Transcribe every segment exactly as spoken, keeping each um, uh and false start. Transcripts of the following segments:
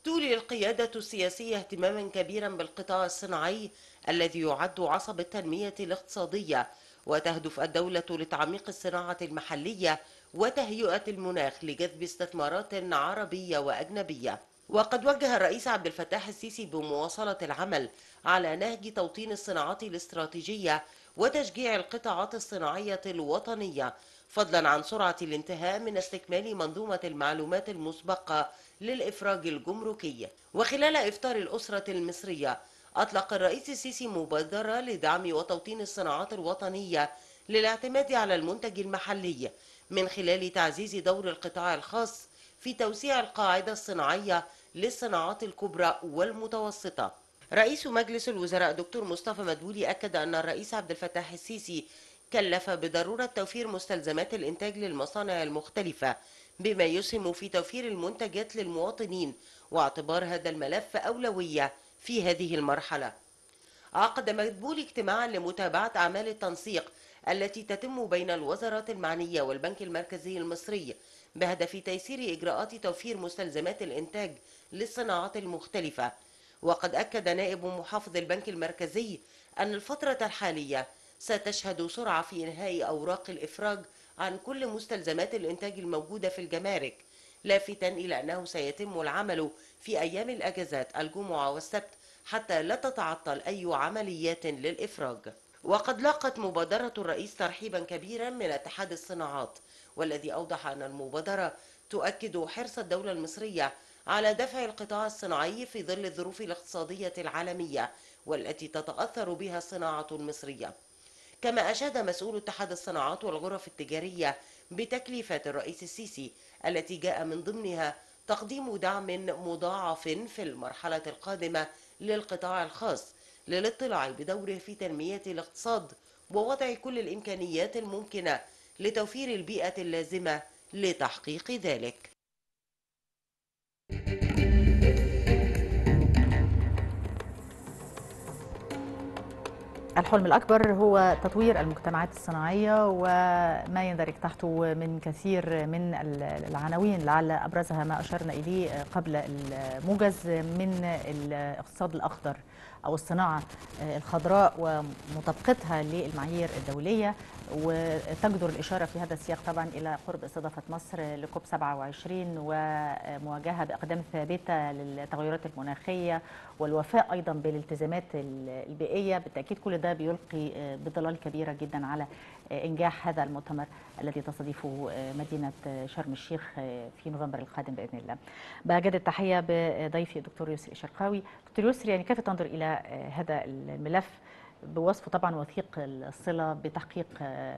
تولي القيادة السياسية اهتماما كبيرا بالقطاع الصناعي الذي يعد عصب التنمية الاقتصادية، وتهدف الدولة لتعميق الصناعة المحلية وتهيئة المناخ لجذب استثمارات عربية وأجنبية. وقد وجه الرئيس عبد الفتاح السيسي بمواصلة العمل على نهج توطين الصناعات الاستراتيجية وتشجيع القطاعات الصناعية الوطنية، فضلا عن سرعة الانتهاء من استكمال منظومة المعلومات المسبقة للإفراج الجمركي. وخلال إفطار الأسرة المصرية أطلق الرئيس السيسي مبادرة لدعم وتوطين الصناعات الوطنية للاعتماد على المنتج المحلي من خلال تعزيز دور القطاع الخاص في توسيع القاعدة الصناعية للصناعات الكبرى والمتوسطة. رئيس مجلس الوزراء دكتور مصطفى مدبولي أكد أن الرئيس عبد الفتاح السيسي كلف بضرورة توفير مستلزمات الإنتاج للمصانع المختلفة بما يسهم في توفير المنتجات للمواطنين، واعتبار هذا الملف أولوية في هذه المرحلة. عقد مدبولي اجتماعا لمتابعة أعمال التنسيق التي تتم بين الوزارات المعنية والبنك المركزي المصري بهدف تيسير إجراءات توفير مستلزمات الإنتاج للصناعات المختلفة. وقد أكد نائب محافظ البنك المركزي أن الفترة الحالية ستشهد سرعة في إنهاء أوراق الإفراج عن كل مستلزمات الإنتاج الموجودة في الجمارك، لافتا إلى أنه سيتم العمل في أيام الأجازات الجمعة والسبت حتى لا تتعطل أي عمليات للإفراج. وقد لاقت مبادرة الرئيس ترحيبا كبيرا من اتحاد الصناعات، والذي أوضح أن المبادرة تؤكد حرص الدولة المصرية على دفع القطاع الصناعي في ظل الظروف الاقتصادية العالمية والتي تتأثر بها الصناعة المصرية. كما أشاد مسؤول اتحاد الصناعات والغرف التجارية بتكليفات الرئيس السيسي التي جاء من ضمنها تقديم دعم مضاعف في المرحلة القادمة للقطاع الخاص للاطلاع بدوره في تنمية الاقتصاد ووضع كل الإمكانيات الممكنة لتوفير البيئة اللازمة لتحقيق ذلك. الحلم الأكبر هو تطوير المجتمعات الصناعية وما يندرج تحته من كثير من العناوين، لعل أبرزها ما أشرنا إليه قبل الموجز من الاقتصاد الأخضر أو الصناعة الخضراء ومطابقتها للمعايير الدولية. وتجدر الإشارة في هذا السياق طبعا إلى قرب استضافة مصر لكوب سبعة وعشرين ومواجهة بأقدام ثابتة للتغيرات المناخية والوفاء أيضا بالالتزامات البيئية. بالتأكيد كل ده بيلقي بظلال كبيرة جدا على إنجاح هذا المؤتمر الذي تستضيفه مدينة شرم الشيخ في نوفمبر القادم بإذن الله. بجد التحية بضيفي الدكتور يسري الشرقاوي. دكتور يسري، يعني كيف تنظر إلى هذا الملف بوصفه طبعا وثيق الصلة بتحقيق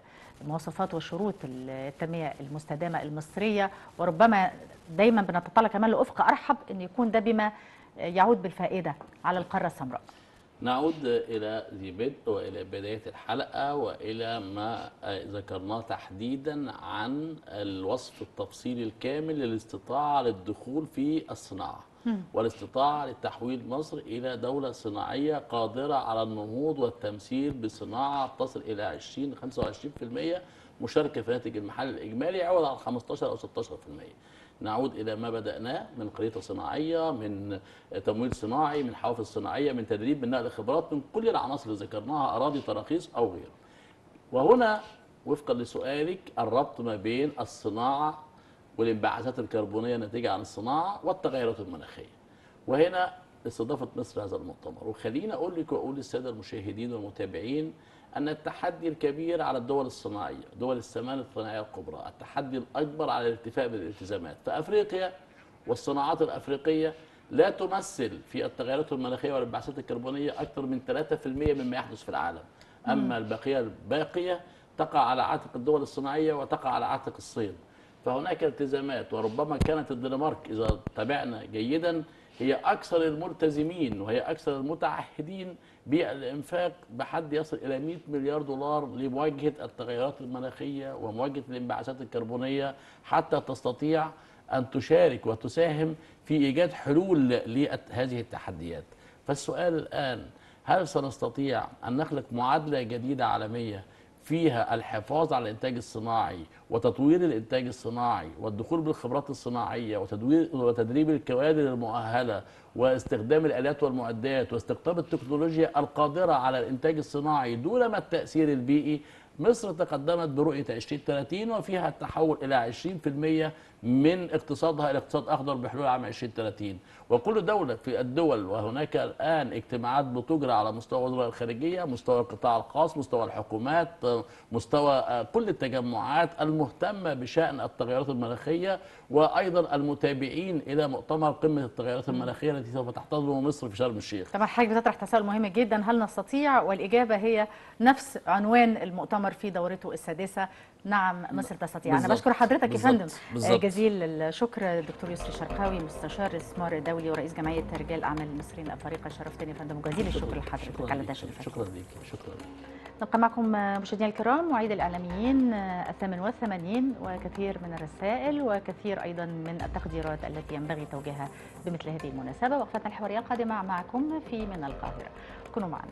مواصفات وشروط التنمية المستدامة المصرية، وربما دايما بنتطلع كمان لأفق أرحب أن يكون ده بما يعود بالفائدة على القارة السمراء؟ نعود إلى ذي بدء وإلى بداية الحلقة وإلى ما ذكرناه تحديدا عن الوصف التفصيلي الكامل للاستطاعة للدخول في الصناعة والاستطاعة لتحويل مصر إلى دولة صناعية قادرة على النهوض والتمثيل بصناعة تصل إلى عشرين خمسة وعشرين بالمئة مشاركة في الناتج المحلي الإجمالي يعود على خمستاشر أو ستاشر بالمئة. نعود إلى ما بدأناه من خريطة صناعية، من تمويل صناعي، من حوافز صناعية، من تدريب، من نقل خبرات، من كل العناصر اللي ذكرناها، أراضي، تراخيص أو غيره. وهنا وفقا لسؤالك الربط ما بين الصناعة والانبعاثات الكربونية الناتجة عن الصناعة والتغيرات المناخية. وهنا استضافة مصر هذا المؤتمر. وخليني أقول لك وأقول للسادة المشاهدين والمتابعين أن التحدي الكبير على الدول الصناعية، دول الثمان الصناعية الكبرى، التحدي الأكبر على الالتفاء بالالتزامات. فأفريقيا والصناعات الأفريقية لا تمثل في التغيرات المناخية والانبعاثات الكربونية أكثر من ثلاثة بالمئة مما يحدث في العالم. أما البقية الباقية تقع على عاتق الدول الصناعية وتقع على عاتق الصين. فهناك التزامات، وربما كانت الدنمارك إذا تابعنا جيدا هي أكثر الملتزمين وهي أكثر المتعهدين بالإنفاق بحد يصل إلى مئة مليار دولار لمواجهة التغيرات المناخية ومواجهة الانبعاثات الكربونية حتى تستطيع أن تشارك وتساهم في إيجاد حلول لهذه التحديات. فالسؤال الآن، هل سنستطيع أن نخلق معادلة جديدة عالمية فيها الحفاظ على الانتاج الصناعي وتطوير الانتاج الصناعي والدخول بالخبرات الصناعيه وتدوير وتدريب الكوادر المؤهله واستخدام الالات والمعدات واستقطاب التكنولوجيا القادره على الانتاج الصناعي دون ما التاثير البيئي، مصر تقدمت برؤيه عشرين ثلاثين وفيها التحول الى عشرين بالمئة من اقتصادها الى اقتصاد اخضر بحلول عام عشرين ثلاثين. وكل دوله في الدول، وهناك الان اجتماعات بتجرى على مستوى وزراء الخارجيه، مستوى القطاع الخاص، مستوى الحكومات، مستوى كل التجمعات المهتمه بشان التغيرات المناخيه، وايضا المتابعين الى مؤتمر قمه التغيرات المناخيه التي سوف تحتضنه مصر في شرم الشيخ. طبعا حضرتك بتطرح تساؤل مهم جدا، هل نستطيع؟ والاجابه هي نفس عنوان المؤتمر في دورته السادسه، نعم مصر تستطيع. بالزبط. انا بشكر حضرتك يا فندم بالزبط. جزيل الشكر دكتور يسري شرقاوي، مستشار الاستثمار الدولي ورئيس جمعيه رجال الاعمال المصريين الافارقه. شرفتني يا فندم، وجزيل الشكر لحضرتك على تشريفك. شكرا لك. شكرا. نبقى معكم مشاهدينا الكرام مواعيد الاعلاميين الثامن والثمانين، وكثير من الرسائل وكثير ايضا من التقديرات التي ينبغي توجيهها بمثل هذه المناسبه. وقفتنا الحواريه القادمه معكم في من القاهره، كونوا معنا.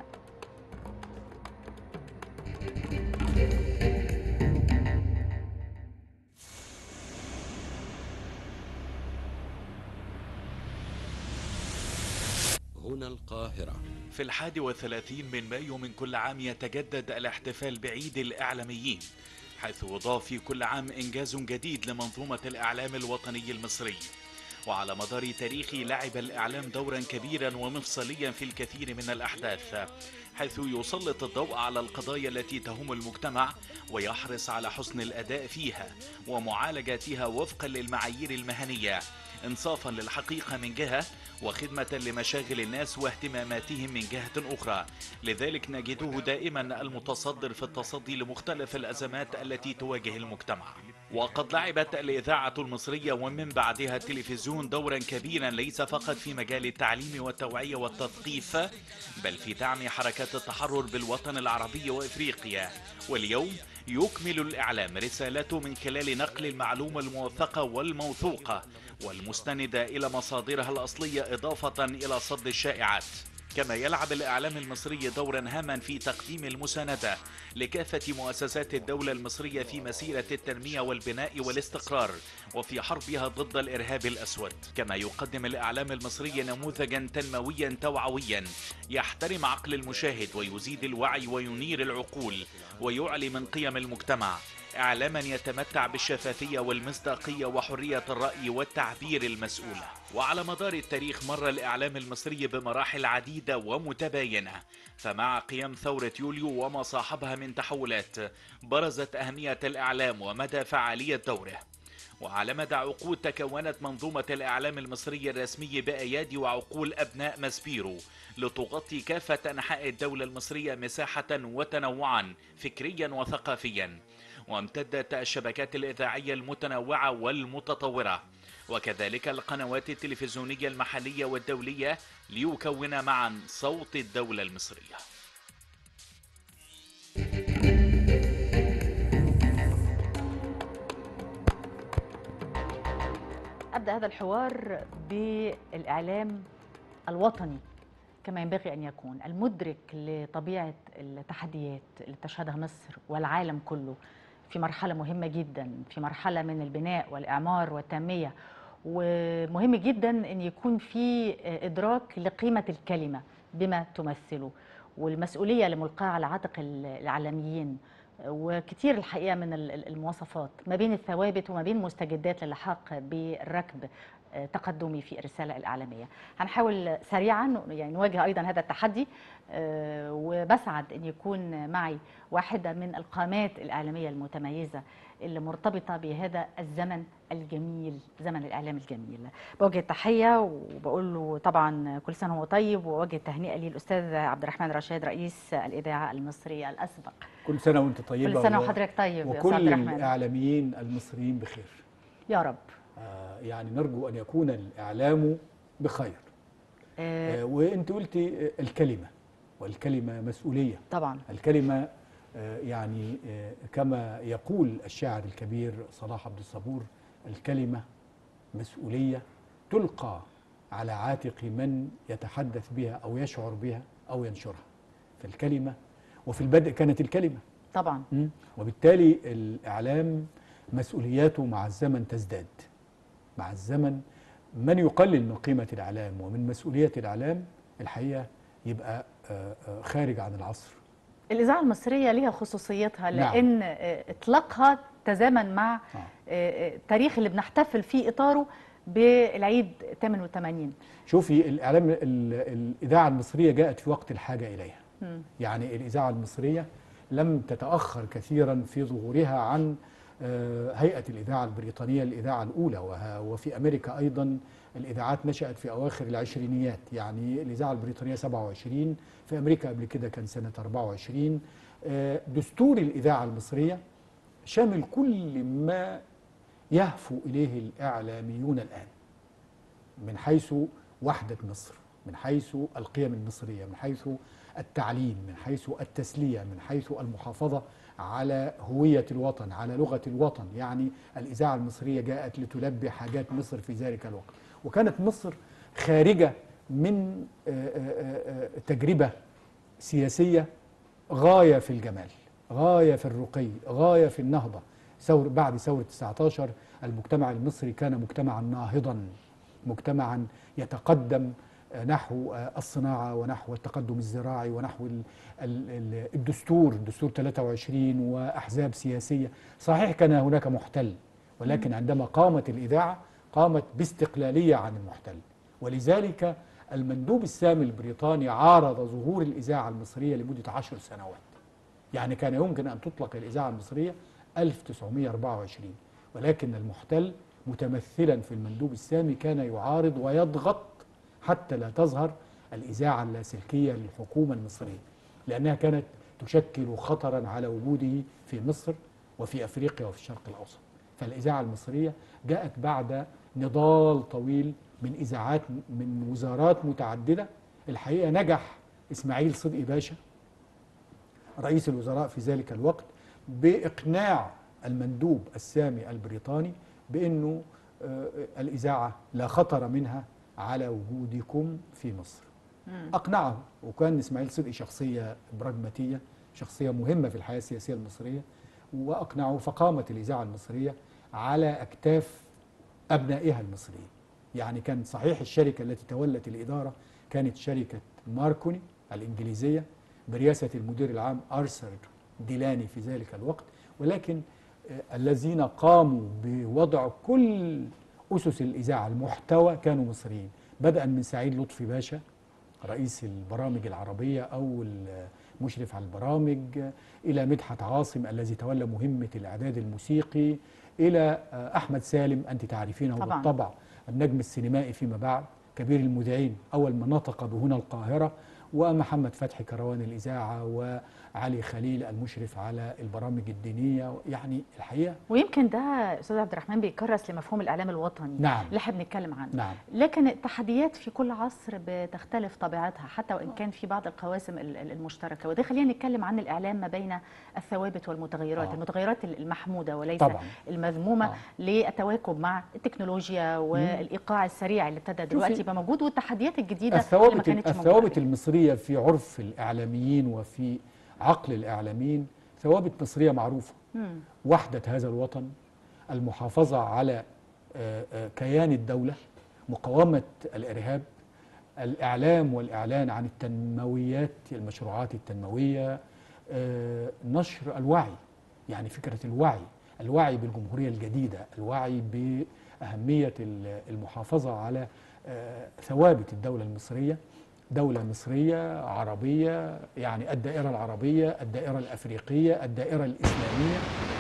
هنا القاهرة. في الحادي والثلاثين من مايو من كل عام يتجدد الاحتفال بعيد الإعلاميين، حيث يضاف في كل عام إنجاز جديد لمنظومة الإعلام الوطني المصري. وعلى مدار تاريخه لعب الإعلام دورا كبيرا ومفصليا في الكثير من الأحداث، حيث يسلط الضوء على القضايا التي تهم المجتمع ويحرص على حسن الأداء فيها ومعالجتها وفقا للمعايير المهنية، انصافا للحقيقة من جهة وخدمة لمشاغل الناس واهتماماتهم من جهة أخرى. لذلك نجده دائما المتصدر في التصدي لمختلف الأزمات التي تواجه المجتمع. وقد لعبت الإذاعة المصرية ومن بعدها التلفزيون دورا كبيرا ليس فقط في مجال التعليم والتوعية والتثقيف، بل في دعم حركات التحرر بالوطن العربي وإفريقيا. واليوم يكمل الإعلام رسالته من خلال نقل المعلومة الموثقة والموثوقة والمستندة إلى مصادرها الأصلية، إضافة إلى صد الشائعات. كما يلعب الإعلام المصري دورا هاما في تقديم المساندة لكافة مؤسسات الدولة المصرية في مسيرة التنمية والبناء والاستقرار وفي حربها ضد الإرهاب الأسود. كما يقدم الإعلام المصري نموذجا تنمويا توعويا يحترم عقل المشاهد ويزيد الوعي وينير العقول ويعلي من قيم المجتمع، إعلاما يتمتع بالشفافية والمصداقية وحرية الرأي والتعبير المسؤولة. وعلى مدار التاريخ مر الإعلام المصري بمراحل عديدة ومتباينة، فمع قيام ثورة يوليو وما صاحبها من تحولات برزت أهمية الإعلام ومدى فعالية دوره. وعلى مدى عقود تكونت منظومة الإعلام المصري الرسمي بأيادي وعقول أبناء ماسبيرو لتغطي كافة أنحاء الدولة المصرية مساحة وتنوعا فكريا وثقافيا. وامتدت الشبكات الإذاعية المتنوعة والمتطورة وكذلك القنوات التلفزيونية المحلية والدولية ليكون معا صوت الدولة المصرية. أبدأ هذا الحوار بالإعلام الوطني كما ينبغي أن يكون، المدرك لطبيعة التحديات اللي تشهدها مصر والعالم كله في مرحلة مهمة جدا، في مرحلة من البناء والإعمار والتنمية. ومهم جدا أن يكون في إدراك لقيمة الكلمة بما تمثله والمسؤولية اللي ملقاة على عاتق الإعلاميين، وكتير الحقيقة من المواصفات ما بين الثوابت وما بين مستجدات للحاق بالركب تقدمي في الرسالة الإعلامية. هنحاول سريعا يعني نواجه أيضا هذا التحدي، وبسعد أن يكون معي واحدة من القامات الإعلامية المتميزة اللي مرتبطة بهذا الزمن الجميل، زمن الإعلام الجميل. بوجه التحية وبقول له طبعا كل سنة وهو طيب، ووجه التهنئة لي الأستاذ عبد الرحمن رشاد رئيس الإذاعة المصرية الأسبق. كل سنة وأنت طيبة، كل سنة وحضرتك طيب يا أستاذ عبد وكل الرحمن. الإعلاميين المصريين بخير يا رب. آه يعني نرجو أن يكون الإعلام بخير. آه وأنت قلتي الكلمة، والكلمة مسؤولية طبعا. الكلمة آه يعني آه كما يقول الشاعر الكبير صلاح عبد الصبور: الكلمة مسؤولية تلقى على عاتق من يتحدث بها أو يشعر بها أو ينشرها. فالكلمة، وفي البدء كانت الكلمة طبعا. م? وبالتالي الإعلام مسؤولياته مع الزمن تزداد. مع الزمن من يقلل من قيمة الإعلام ومن مسؤولية الإعلام الحقيقة يبقى آه، آه، خارج عن العصر. الإذاعة المصرية ليها خصوصيتها نعم. لأن آه، إطلاقها تزامن مع آه. آه، آه، التاريخ اللي بنحتفل في إطاره بالعيد ثمانية وثمانين. شوفي الإعلام ال- الإذاعة المصرية جاءت في وقت الحاجة إليها. مم. يعني الإذاعة المصرية لم تتأخر كثيرا في ظهورها عن آه، هيئة الإذاعة البريطانية الإذاعة الأولى، وه- وفي أمريكا أيضا الإذاعات نشأت في أواخر العشرينيات. يعني الإذاعة البريطانية سبعة وعشرين، في أمريكا قبل كده كان سنة أربعة وعشرين. آه، دستور الإذاعة المصرية شامل كل ما يهفو إليه الإعلاميون الآن، من حيث وحدة مصر، من حيث القيم المصرية، من حيث التعليم، من حيث التسلية، من حيث المحافظة على هوية الوطن، على لغة الوطن. يعني الإذاعة المصرية جاءت لتلبي حاجات مصر في ذلك الوقت، وكانت مصر خارجة من آه، آه، آه، تجربة سياسية غاية في الجمال، غاية في الرقي، غاية في النهضة. ثور بعد ثورة تسعة عشر المجتمع المصري كان مجتمعا ناهضا، مجتمعا يتقدم نحو الصناعة ونحو التقدم الزراعي ونحو ال- ال- ال- الدستور، الدستور ثلاثة وعشرين، وأحزاب سياسية. صحيح كان هناك محتل، ولكن عندما قامت الإذاعة قامت باستقلالية عن المحتل. ولذلك المندوب السامي البريطاني عارض ظهور الإذاعة المصرية لمدة عشر سنوات. يعني كان يمكن أن تطلق الإذاعة المصرية ألف وتسعمائة وأربعة وعشرين، ولكن المحتل متمثلا في المندوب السامي كان يعارض ويضغط حتى لا تظهر الإذاعة اللاسلكية للحكومة المصرية، لأنها كانت تشكل خطرا على وجوده في مصر وفي أفريقيا وفي الشرق الأوسط. فالإذاعة المصرية جاءت بعد نضال طويل من إذاعات من وزارات متعددة. الحقيقة نجح إسماعيل صدقي باشا رئيس الوزراء في ذلك الوقت بإقناع المندوب السامي البريطاني بأنه آه، الإذاعة لا خطر منها على وجودكم في مصر. أقنعه، وكان إسماعيل صدقي شخصية براجماتية، شخصية مهمة في الحياة السياسية المصرية، وأقنعه فقامت الإذاعة المصرية على أكتاف أبنائها المصريين. يعني كان صحيح الشركة التي تولت الإدارة كانت شركة ماركوني الإنجليزية برئاسة المدير العام أرثر ديلاني في ذلك الوقت، ولكن آه، الذين قاموا بوضع كل أسس الإذاعة المحتوى كانوا مصريين، بدءا من سعيد لطفي باشا رئيس البرامج العربية أو المشرف على البرامج، إلى مدحت عاصم الذي تولى مهمة الإعداد الموسيقي، إلى آه، أحمد سالم أنت تعرفينه طبعاً. بالطبع، النجم السينمائي فيما بعد، كبير المذيعين، أول من نطق بهنا القاهرة، ومحمد فتحي كروان الإذاعة، وعلي خليل المشرف على البرامج الدينية. يعني الحقيقة ويمكن ده أستاذ عبد الرحمن بيكرس لمفهوم الإعلام الوطني نعم. اللي احنا بنتكلم عنه. نعم. لكن التحديات في كل عصر بتختلف طبيعتها حتى وإن كان في بعض القواسم ال- ال- المشتركة، وده خلينا نتكلم عن الإعلام ما بين الثوابت والمتغيرات، آه. المتغيرات المحمودة وليس طبعاً. المذمومة، آه. للتواكب مع التكنولوجيا والإيقاع السريع اللي ابتدى دلوقتي يبقى موجود، والتحديات الجديدة اللي ما الثوابت كانتش موجودة الثوابت قبل. المصرية في عرف الإعلاميين وفي عقل الإعلاميين ثوابت مصرية معروفة. مم. وحدة هذا الوطن، المحافظة على آه، آه، كيان الدولة، مقاومة الإرهاب، الإعلام والإعلان عن التنمويات، المشروعات التنموية، آه، نشر الوعي. يعني فكرة الوعي، الوعي بالجمهورية الجديدة، الوعي بأهمية ال- المحافظة على آه، ثوابت الدولة المصرية، دولة مصرية عربية، يعني الدائرة العربية، الدائرة الأفريقية، الدائرة الإسلامية،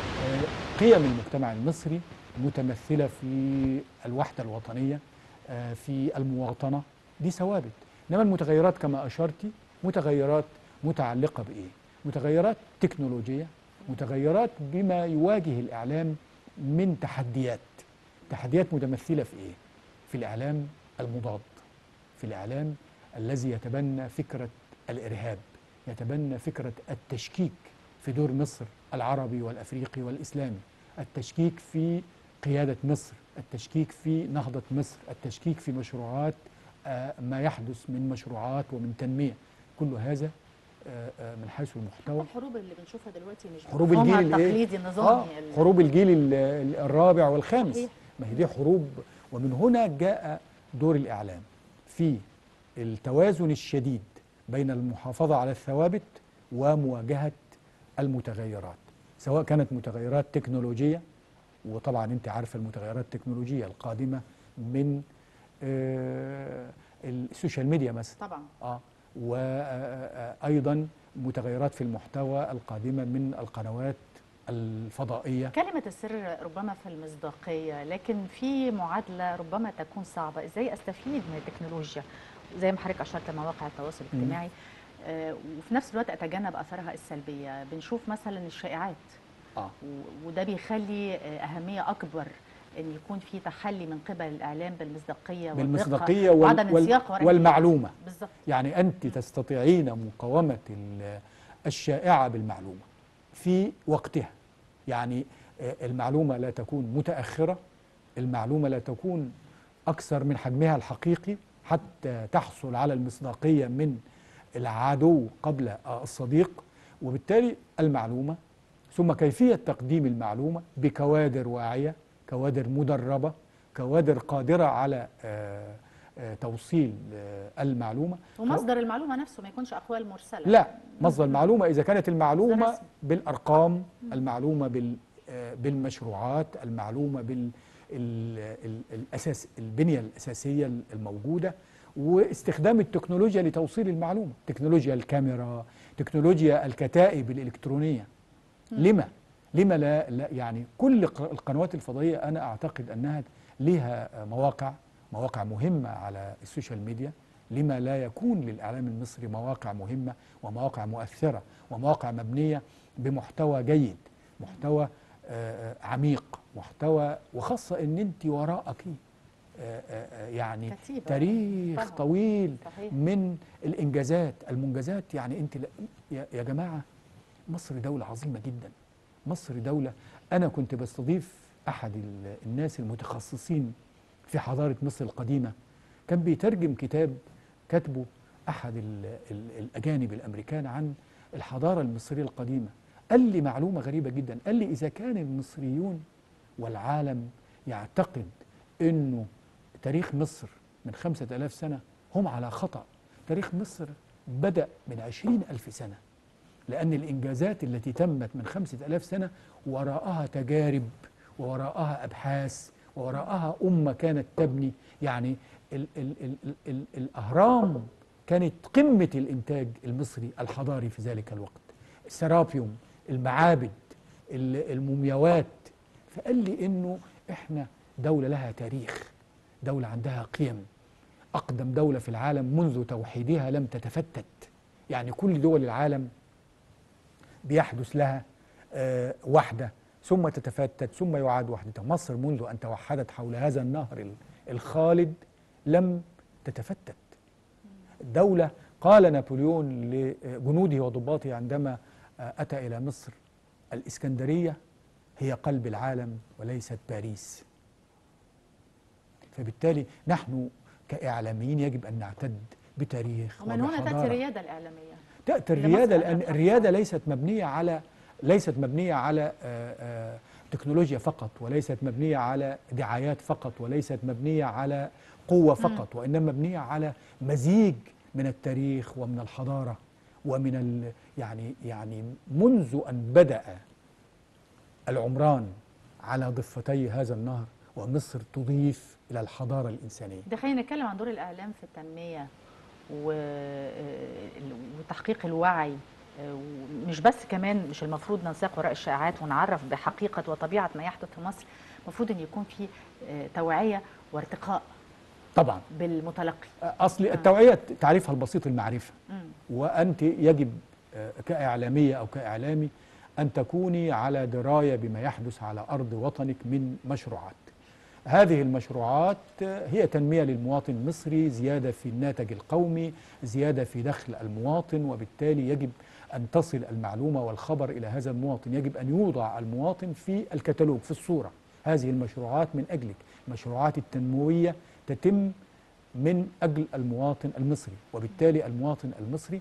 آه، قيم المجتمع المصري متمثلة في الوحدة الوطنية، آه، في المواطنة، دي ثوابت. إنما المتغيرات كما أشرتي متغيرات متعلقة بإيه؟ متغيرات تكنولوجية، متغيرات بما يواجه الإعلام من تحديات. تحديات متمثلة في إيه؟ في الإعلام المضاد، في الإعلام الذي يتبنى فكرة الإرهاب، يتبنى فكرة التشكيك في دور مصر العربي والأفريقي والإسلامي، التشكيك في قيادة مصر، التشكيك في نهضة مصر، التشكيك في مشروعات آه، ما يحدث من مشروعات ومن تنمية. كل هذا آه، آه، من حيث المحتوى. الحروب اللي بنشوفها دلوقتي مش حروب الجيل بمفهومها الايه؟ التقليدي النظامي. آه حروب الجيل ال- ال- الرابع والخامس. صحيح. ما هي دي حروب. ومن هنا جاء دور الإعلام في التوازن الشديد بين المحافظة على الثوابت ومواجهة المتغيرات، سواء كانت متغيرات تكنولوجية، وطبعا انت عارفة المتغيرات التكنولوجية القادمة من آه السوشيال ميديا مثلا. طبعا. اه وأيضا متغيرات في المحتوى القادمة من القنوات الفضائية. كلمة السر ربما في المصداقية، لكن في معادلة ربما تكون صعبة. ازاي استفيد من التكنولوجيا زي ما حضرتك اشرت لمواقع التواصل الاجتماعي، آه وفي نفس الوقت اتجنب اثارها السلبية؟ بنشوف مثلا الشائعات، آه. و- وده بيخلي آه اهمية اكبر ان يكون في تحلي من قبل الاعلام بالمصداقية بالمصداقية والدقة وال- وعدم وال- السياق وراء والمعلومة. بالظبط. يعني أنت تستطيعين مقاومة ال- الشائعة بالمعلومة في وقتها. يعني آه، المعلومة لا تكون متأخرة، المعلومة لا تكون أكثر من حجمها الحقيقي حتى تحصل على المصداقية من العدو قبل آه، الصديق. وبالتالي المعلومة ثم كيفية تقديم المعلومة بكوادر واعية، كوادر مدربة، كوادر قادرة على آه، آه، توصيل آه، المعلومة. ومصدر المعلومة نفسه ما يكونش اقوال مرسلة. لا، مصدر المعلومة إذا كانت المعلومة رسمي. بالأرقام، المعلومة بال آه، بالمشروعات، المعلومة بال ال- ال- الأساس البنية الأساسية الموجودة، واستخدام التكنولوجيا لتوصيل المعلومة، تكنولوجيا الكاميرا، تكنولوجيا الكتائب الإلكترونية. لما لما لا, لا يعني كل ق- القنوات الفضائية أنا أعتقد أنها لها مواقع مواقع مهمة على السوشيال ميديا. لما لا يكون للإعلام المصري مواقع مهمة ومواقع مؤثرة ومواقع مبنية بمحتوى جيد، محتوى آه، عميق، محتوى، وخاصة أن أنت وراءك آه، آه، يعني كتيبة. تاريخ طبعاً. طويل صحيح. من الإنجازات المنجزات. يعني أنت لا- يا يا جماعة، مصر دولة عظيمة جدا. مصر دولة، أنا كنت بستضيف أحد ال- الناس المتخصصين في حضارة مصر القديمة، كان بيترجم كتاب كتبه أحد ال ال الأجانب الأمريكان عن الحضارة المصرية القديمة. قال لي معلومة غريبة جدا، قال لي إذا كان المصريون والعالم يعتقد أنه تاريخ مصر من خمسة آلاف سنة، هم على خطأ. تاريخ مصر بدأ من عشرين ألف سنة، لأن الإنجازات التي تمت من خمسة آلاف سنة وراءها تجارب ووراءها أبحاث ووراءها أمة كانت تبني. يعني ال ال ال ال ال الأهرام كانت قمة الإنتاج المصري الحضاري في ذلك الوقت، السرابيوم، المعابد، ال- المومياوات. فقال لي إنه إحنا دولة لها تاريخ، دولة عندها قيم، أقدم دولة في العالم منذ توحيدها لم تتفتت. يعني كل دول العالم بيحدث لها آه، وحدة ثم تتفتت ثم يعاد وحدتها. مصر منذ أن توحدت حول هذا النهر ال- الخالد لم تتفتت. دولة قال نابليون لجنوده وضباطه عندما آه، أتى إلى مصر: الإسكندرية هي قلب العالم وليست باريس. فبالتالي نحن كإعلاميين يجب أن نعتد بتاريخ ومن هنا وبحضارة. تأتي الريادة الإعلامية. تأتي هي الريادة، مصر لأن أيضاً الريادة ليست مبنية على ليست مبنية على آه، آه، تكنولوجيا فقط، وليست مبنية على دعايات فقط، وليست مبنية على قوة فقط، وإنما مبنية على مزيج من التاريخ ومن الحضارة ومن ال يعني يعني منذ أن بدأ العمران على ضفتي هذا النهر ومصر تضيف إلى الحضارة الإنسانية. ده خلينا نتكلم عن دور الإعلام في التنمية و- وتحقيق الوعي. مش بس كمان مش المفروض ننساق وراء الشائعات ونعرف بحقيقة وطبيعة ما يحدث في مصر، المفروض أن يكون في توعية وارتقاء طبعا بالمتلقي. أصل التوعية تعريفها البسيط المعرفة، مم. وأنت يجب آه، كإعلامية أو كإعلامي أن تكوني على دراية بما يحدث على أرض وطنك من مشروعات. هذه المشروعات آه، هي تنمية للمواطن المصري، زيادة في الناتج القومي، زيادة في دخل المواطن، وبالتالي يجب أن تصل المعلومة والخبر إلى هذا المواطن. يجب أن يوضع المواطن في الكتالوج، في الصورة. هذه المشروعات من أجلك، المشروعات التنموية تتم من أجل المواطن المصري، وبالتالي المواطن المصري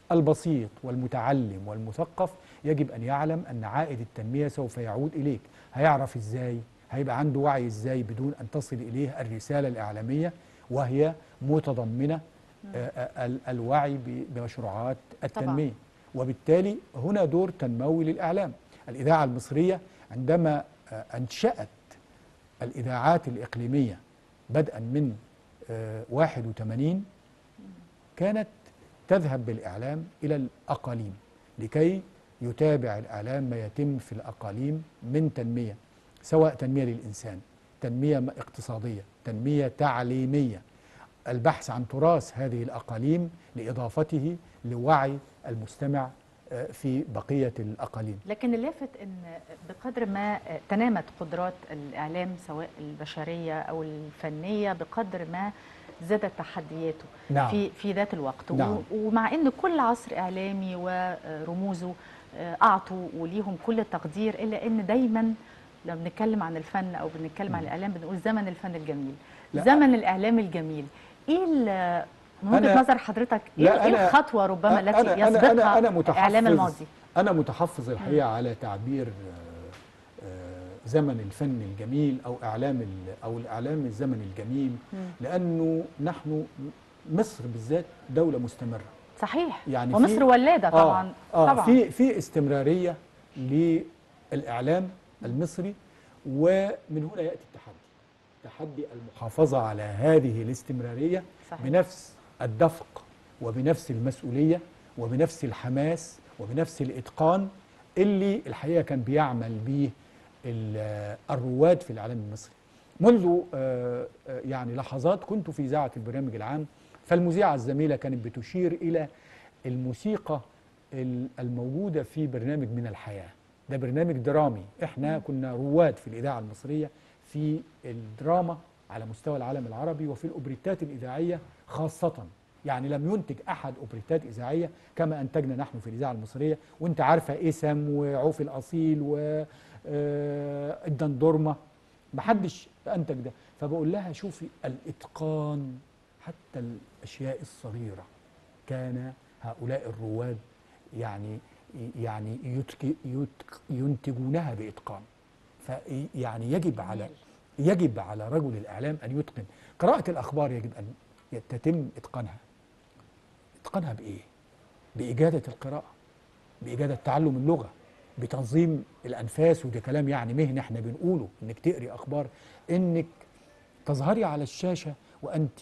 البسيط والمتعلم والمثقف يجب أن يعلم أن عائد التنمية سوف يعود إليك. هيعرف إزاي؟ هيبقى عنده وعي إزاي بدون أن تصل إليه الرسالة الإعلامية وهي متضمنة الوعي بمشروعات التنمية؟ وبالتالي هنا دور تنموي للإعلام. الإذاعة المصرية عندما أنشأت الإذاعات الإقليمية بدءا من واحد وثمانين كانت تذهب بالإعلام إلى الأقاليم لكي يتابع الإعلام ما يتم في الأقاليم من تنمية، سواء تنمية للإنسان، تنمية اقتصادية، تنمية تعليمية، البحث عن تراث هذه الأقاليم لإضافته لوعي المستمع في بقية الأقاليم. لكن اللافت أن بقدر ما تنامت قدرات الإعلام سواء البشرية أو الفنية بقدر ما زادت تحدياته. نعم. في في ذات الوقت. نعم. ومع أن كل عصر إعلامي ورموزه أعطوا وليهم كل التقدير، إلا أن دايما لما بنتكلم عن الفن أو بنتكلم عن الإعلام بنقول زمن الفن الجميل، لا. زمن الإعلام الجميل. إيه من وجهة نظر حضرتك ايه أنا الخطوه ربما التي أنا يسبقها أنا أنا الاعلام الماضي؟ انا متحفظ الحقيقه على تعبير زمن الفن الجميل او اعلام او الاعلام الزمن الجميل، لانه نحن مصر بالذات دوله مستمره. صحيح. يعني ومصر ولاده طبعا. آه آه طبعا في في استمراريه للاعلام المصري، ومن هنا ياتي التحدي، تحدي المحافظه على هذه الاستمراريه. صحيح. بنفس الدفق وبنفس المسؤولية وبنفس الحماس وبنفس الإتقان اللي الحقيقة كان بيعمل به الرواد في الإعلام المصري. منذ يعني لحظات كنت في إذاعة البرنامج العام، فالمذيعة الزميلة كانت بتشير إلى الموسيقى الموجودة في برنامج من الحياة. ده برنامج درامي، إحنا كنا رواد في الإذاعة المصرية في الدراما على مستوى العالم العربي وفي الأوبريتات الإذاعية خاصة. يعني لم ينتج أحد أوبريتات إذاعية كما أنتجنا نحن في الإذاعة المصرية، وأنت عارفة إسم وعوف الأصيل والدندورمة، محدش أنتج ده. فبقول لها شوفي الإتقان حتى الأشياء الصغيرة كان هؤلاء الرواد يعني يعني يتك يتك ينتجونها بإتقان. فيعني يجب على يجب على رجل الإعلام أن يتقن قراءة الأخبار، يجب أن تتم إتقانها. إتقانها بإيه؟ بإجادة القراءة، بإجادة تعلم اللغة، بتنظيم الأنفاس، وده كلام يعني مهنة احنا بنقوله، إنك تقري أخبار، إنك تظهري على الشاشة وأنت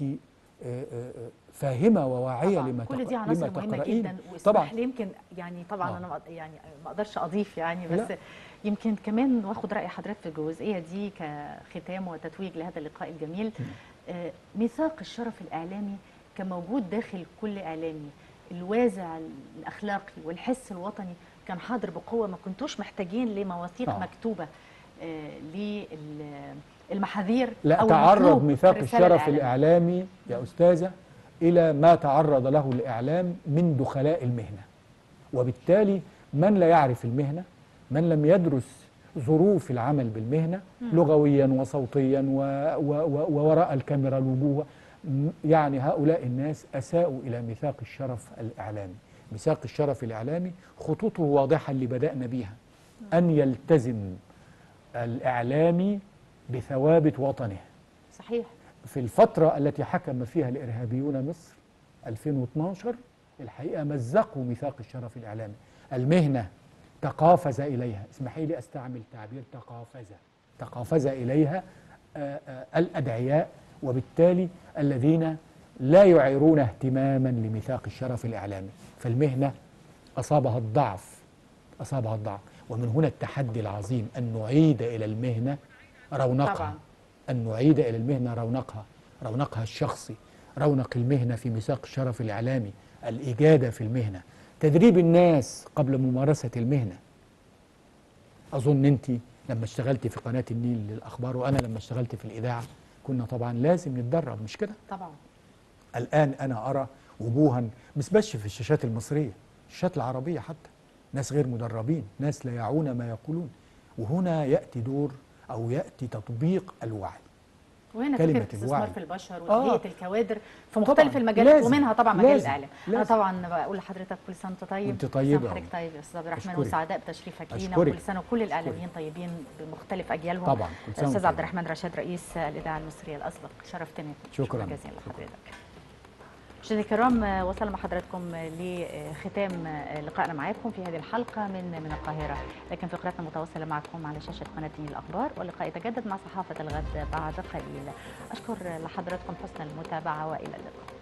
فاهمة وواعية لما كل دي عناصر مهمة جدا. واسمح لي يمكن يعني طبعا آه. أنا يعني ما أقدرش أضيف يعني، بس لا. يمكن كمان واخد رأي حضرتك في الجزئية دي كختام وتتويج لهذا اللقاء الجميل. آه ميثاق الشرف الإعلامي كان موجود داخل كل إعلامي، الوازع الأخلاقي والحس الوطني كان حاضر بقوة، ما كنتوش محتاجين لمواثيق آه. مكتوبة آه للمحاذير. لا أو تعرض ميثاق الشرف الإعلامي يا أستاذة إلى ما تعرض له الإعلام من دخلاء المهنة، وبالتالي من لا يعرف المهنة، من لم يدرس ظروف العمل بالمهنة لغويا وصوتيا ووراء الكاميرا الوجوه، يعني هؤلاء الناس أساءوا إلى ميثاق الشرف الإعلامي. ميثاق الشرف الإعلامي خطوطه واضحة اللي بدأنا بيها، أن يلتزم الإعلامي بثوابت وطنه. صحيح. في الفترة التي حكم فيها الإرهابيون مصر ألفين واثناشر الحقيقة مزقوا ميثاق الشرف الإعلامي. المهنة تقافز إليها، اسمحي لي أستعمل تعبير تقافز، تقافز إليها آآ آآ الأدعياء، وبالتالي الذين لا يعيرون اهتماما لميثاق الشرف الإعلامي، فالمهنة أصابها الضعف، أصابها الضعف. ومن هنا التحدي العظيم أن نعيد إلى المهنة رونقها طبعا. أن نعيد إلى المهنة رونقها، رونقها الشخصي، رونق المهنة في ميثاق الشرف الإعلامي، الإجادة في المهنة، تدريب الناس قبل ممارسة المهنة. أظن أنت لما اشتغلت في قناة النيل للأخبار وأنا لما اشتغلت في الإذاعة كنا طبعا لازم نتدرب، مش كده؟ طبعا. الآن أنا أرى وجوها مش بس في الشاشات المصرية، الشاشات العربية حتى، ناس غير مدربين، ناس لا يعون ما يقولون. وهنا يأتي دور أو يأتي تطبيق الوعي. وهنا كلمة فكره الاستثمار الوعي. في البشر آه. وتنميه الكوادر في مختلف طبعاً. المجالات لازم. ومنها طبعا مجال لازم. الاعلام. انا لازم. طبعا بقول لحضرتك كل سنه وانت طيب. وانت كل طيبة. سنه وحضرتك طيب يا استاذ عبد الرحمن، أشكرك. وسعداء بتشريفك لينا، أشكرك. وكل سنه وكل الاعلاميين طيبين بمختلف اجيالهم. طبعا كل سنة استاذ وانت عبد طيب. الرحمن رشاد رئيس الاذاعه المصريه الاسبق، شرفتني. شكراً. جزيلا لحضرتك. مشاهدينا الكرام، وصل مع حضراتكم لختام لقائنا معكم في هذه الحلقه من من القاهره، لكن فقرتنا متواصله معكم على شاشه قناه النيل الاخبار، واللقاء يتجدد مع صحافه الغد بعد قليل. اشكر لحضراتكم حسن المتابعه والى اللقاء.